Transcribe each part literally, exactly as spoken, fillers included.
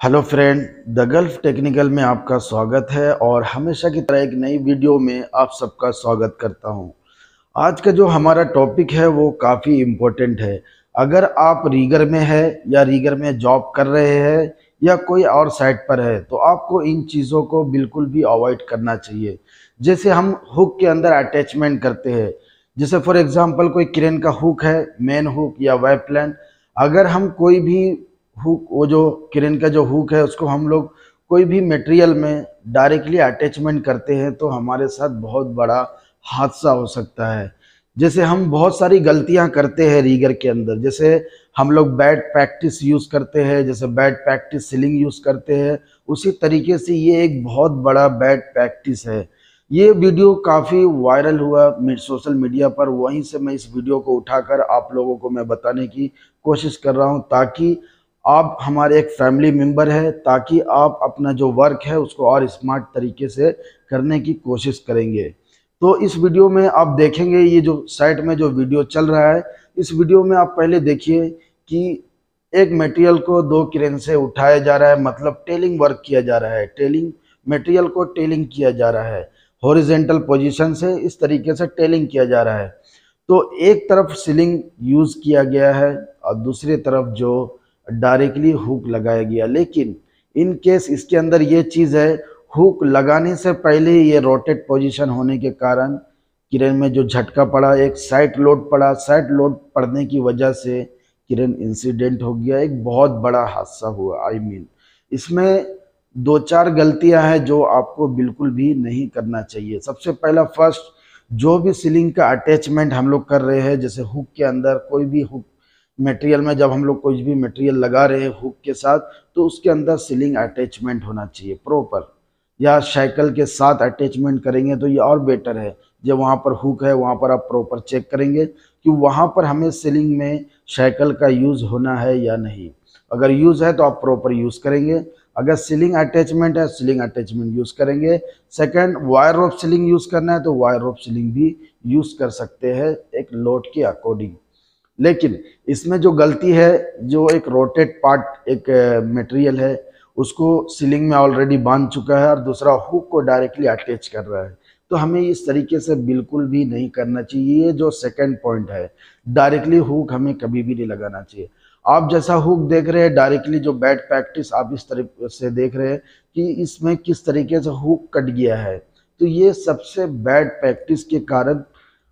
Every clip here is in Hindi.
Hello friend, the Gulf technical में आपका स्वागत है और हमेशा की तरह एक नई वीडियो में आप सबका स्वागत करता हूं। आज का जो हमारा टॉपिक है वो काफ़ी इम्पोर्टेंट है। अगर आप रीगर में है या रीगर में जॉब कर रहे हैं या कोई और साइट पर है तो आपको इन चीज़ों को बिल्कुल भी अवॉइड करना चाहिए। जैसे हम हुक के अंदर अटैचमेंट करते हैं, जैसे फॉर एग्जांपल कोई क्रेन का हुक है, मेन हुक या वेब प्लान। अगर हम कोई भी हुक, वो जो क्रेन का जो हुक है उसको हम लोग कोई भी मटेरियल में डायरेक्टली अटैचमेंट करते हैं तो हमारे साथ बहुत बड़ा हादसा हो सकता है। जैसे हम बहुत सारी गलतियां करते हैं रीगर के अंदर, जैसे हम लोग बैड प्रैक्टिस यूज़ करते हैं, जैसे बैड प्रैक्टिस सीलिंग यूज़ करते हैं, उसी तरीके से ये एक बहुत बड़ा बैड प्रैक्टिस है। ये वीडियो काफ़ी वायरल हुआ सोशल मीडिया पर, वहीं से मैं इस वीडियो को उठाकर आप लोगों को मैं बताने की कोशिश कर रहा हूँ ताकि आप हमारे एक फैमिली मेंबर है, ताकि आप अपना जो वर्क है उसको और स्मार्ट तरीके से करने की कोशिश करेंगे। तो इस वीडियो में आप देखेंगे, ये जो साइट में जो वीडियो चल रहा है, इस वीडियो में आप पहले देखिए कि एक मटेरियल को दो क्रेन से उठाया जा रहा है, मतलब टेलिंग वर्क किया जा रहा है। टेलिंग मटेरियल को टेलिंग किया जा रहा है, हॉरिजेंटल पोजीशन से इस तरीके से टेलिंग किया जा रहा है। तो एक तरफ सीलिंग यूज़ किया गया है और दूसरी तरफ जो डायरेक्टली हुक लगाया गया। लेकिन इन केस इसके अंदर ये चीज़ है, हुक लगाने से पहले ये रोटेट पोजीशन होने के कारण क्रेन में जो झटका पड़ा, एक साइड लोड पड़ा, साइड लोड पड़ने की वजह से क्रेन इंसिडेंट हो गया, एक बहुत बड़ा हादसा हुआ। आई I मीन mean, इसमें दो चार गलतियां हैं जो आपको बिल्कुल भी नहीं करना चाहिए। सबसे पहला, फर्स्ट, जो भी सीलिंग का अटैचमेंट हम लोग कर रहे हैं, जैसे हुक के अंदर कोई भी हुक मटेरियल में जब हम लोग कोई भी मटेरियल लगा रहे हैं हुक के साथ, तो उसके अंदर सीलिंग अटैचमेंट होना चाहिए प्रॉपर, या साइकिल के साथ अटैचमेंट करेंगे तो ये और बेटर है। जब वहाँ पर हुक है वहाँ पर आप प्रॉपर चेक करेंगे कि वहाँ पर हमें सीलिंग में साइकिल का यूज़ होना है या नहीं। अगर यूज़ है तो आप प्रॉपर यूज़ करेंगे, अगर सीलिंग अटैचमेंट है सीलिंग अटैचमेंट यूज़ करेंगे। Second, wire of sling use करना है तो वायर ऑफ सीलिंग भी यूज़ कर सकते हैं एक लोड के अकॉर्डिंग। लेकिन इसमें जो गलती है, जो एक रोटेट पार्ट एक मटेरियल है उसको सीलिंग में ऑलरेडी बांध चुका है और दूसरा हुक को डायरेक्टली अटैच कर रहा है, तो हमें इस तरीके से बिल्कुल भी नहीं करना चाहिए। ये जो सेकंड पॉइंट है, डायरेक्टली हुक हमें कभी भी नहीं लगाना चाहिए। आप जैसा हुक देख रहे हैं डायरेक्टली, जो बैड प्रैक्टिस आप इस तरीके से देख रहे हैं कि इसमें किस तरीके से हुक कट गया है, तो ये सबसे बैड प्रैक्टिस के कारण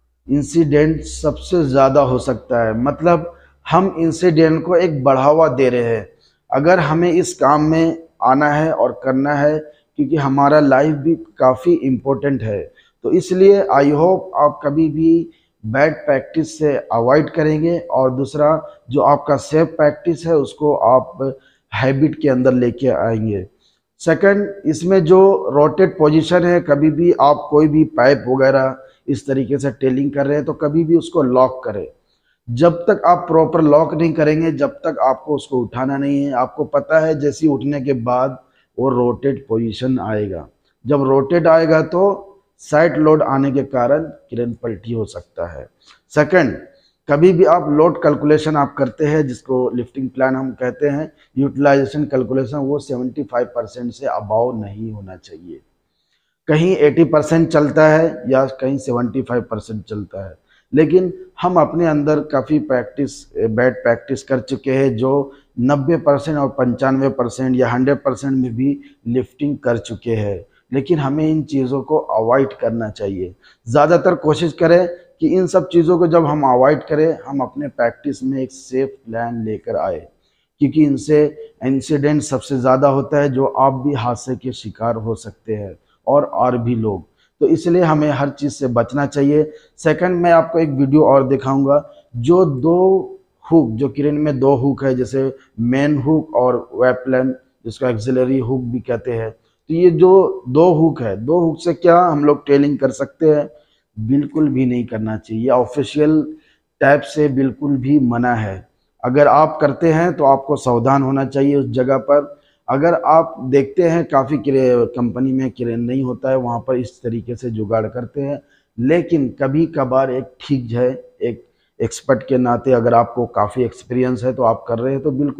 इंसिडेंट सबसे ज़्यादा हो सकता है। मतलब हम इंसिडेंट को एक बढ़ावा दे रहे हैं। अगर हमें इस काम में आना है और करना है, क्योंकि हमारा लाइफ भी काफ़ी इम्पोर्टेंट है, तो इसलिए आई होप आप कभी भी बैड प्रैक्टिस से अवॉइड करेंगे और दूसरा जो आपका सेफ प्रैक्टिस है उसको आप हैबिट के अंदर लेके आएंगे। सेकंड, इसमें जो रोटेट पोजीशन है, कभी भी आप कोई भी पाइप वगैरह इस तरीके से टेलिंग कर रहे हैं तो कभी भी उसको लॉक करें। जब तक आप प्रॉपर लॉक नहीं करेंगे जब तक आपको उसको उठाना नहीं है। आपको पता है जैसे उठने के बाद वो रोटेट पोजीशन आएगा, जब रोटेट आएगा तो साइड लोड आने के कारण क्रेन पलटी हो सकता है। सेकंड, कभी भी आप लोड कैलकुलेशन आप करते हैं, जिसको लिफ्टिंग प्लान हम कहते हैं, यूटिलाइजेशन कैलकुलेशन, वो पचहत्तर परसेंट से अबाव नहीं होना चाहिए। कहीं अस्सी परसेंट चलता है या कहीं पचहत्तर परसेंट चलता है, लेकिन हम अपने अंदर काफ़ी प्रैक्टिस बैड प्रैक्टिस कर चुके हैं जो नब्बे परसेंट और पंचानवे परसेंट या सौ परसेंट में भी लिफ्टिंग कर चुके हैं। लेकिन हमें इन चीज़ों को अवॉइड करना चाहिए। ज़्यादातर कोशिश करें कि इन सब चीज़ों को जब हम अवॉइड करें, हम अपने प्रैक्टिस में एक सेफ प्लान लेकर आए, क्योंकि इनसे इंसिडेंट सबसे ज़्यादा होता है जो आप भी हादसे के शिकार हो सकते हैं और और भी लोग। तो इसलिए हमें हर चीज़ से बचना चाहिए। सेकंड, मैं आपको एक वीडियो और दिखाऊंगा, जो दो हुक, जो क्रेन में दो हुक है, जैसे मेन हुक और वेब प्लान, जिसको एक्सिलरी हुक भी कहते हैं। तो ये जो दो हुक है, दो हुक से क्या हम लोग टेलिंग कर सकते हैं? बिल्कुल भी नहीं करना चाहिए। ऑफिशियल टाइप से बिल्कुल भी मना है। अगर आप करते हैं तो आपको सावधान होना चाहिए उस जगह पर। अगर आप देखते हैं काफ़ी कंपनी में क्रेन नहीं होता है, वहाँ पर इस तरीके से जुगाड़ करते हैं, लेकिन कभी कभार एक ठीक है, एक एक्सपर्ट के नाते अगर आपको काफ़ी एक्सपीरियंस है तो आप कर रहे हैं तो बिल्कुल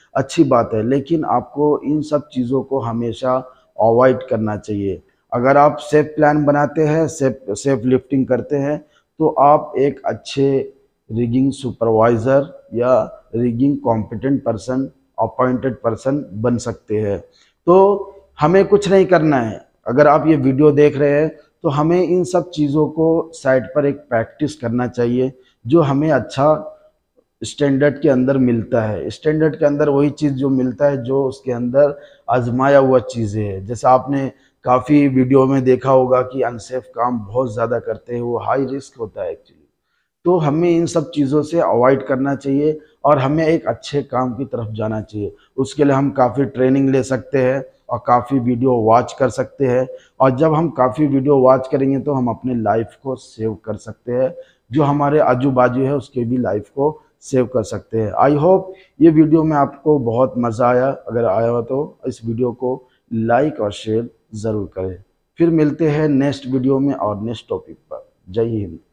अच्छी बात है, लेकिन आपको इन सब चीज़ों को हमेशा अवॉइड करना चाहिए। अगर आप सेफ प्लान बनाते हैं, सेफ सेफ लिफ्टिंग करते हैं, तो आप एक अच्छे रिगिंग सुपरवाइज़र या rigging competent person, appointed person बन सकते हैं। तो हमें कुछ नहीं करना है। अगर आप ये वीडियो देख रहे हैं तो हमें इन सब चीज़ों को साइड पर एक प्रैक्टिस करना चाहिए, जो हमें अच्छा स्टैंडर्ड के अंदर मिलता है। स्टैंडर्ड के अंदर वही चीज़ जो मिलता है जो उसके अंदर आजमाया हुआ चीज़ें है। जैसे आपने काफ़ी वीडियो में देखा होगा कि अनसेफ काम बहुत ज़्यादा करते हैं, वो हाई रिस्क होता है एक्चुअली। तो हमें इन सब चीज़ों से अवॉइड करना चाहिए और हमें एक अच्छे काम की तरफ जाना चाहिए। उसके लिए हम काफ़ी ट्रेनिंग ले सकते हैं और काफ़ी वीडियो वॉच कर सकते हैं, और जब हम काफ़ी वीडियो वॉच करेंगे तो हम अपने लाइफ को सेव कर सकते हैं, जो हमारे आजू बाजू है उसके भी लाइफ को सेव कर सकते हैं। आई होप ये वीडियो में आपको बहुत मज़ा आया। अगर आया हो तो इस वीडियो को लाइक और शेयर ज़रूर करें। फिर मिलते हैं नेक्स्ट वीडियो में और नेक्स्ट टॉपिक पर। जय हिंद।